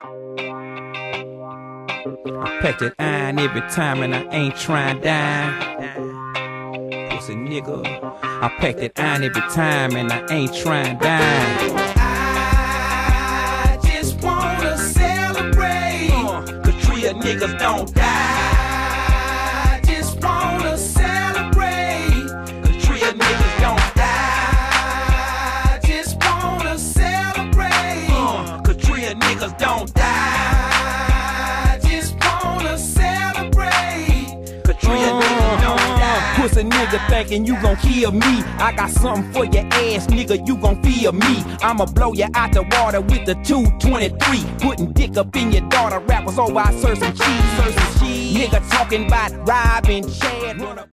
I pack that iron every time and I ain't trying to die. Pussy nigga. I pack that iron every time and I ain't trying to die. I just wanna celebrate. Cause real niggas don't die. I just wanna celebrate. Cause real niggas don't die. I just wanna celebrate. Cause real niggas don't die. Pussy nigga thinking you gon' kill me. I got something for your ass, nigga, you gon' feel me. I'ma blow you out the water with the 223. Putting dick up in your daughter rappers, oh I serve some cheese. Nigga talking about robbing Chad.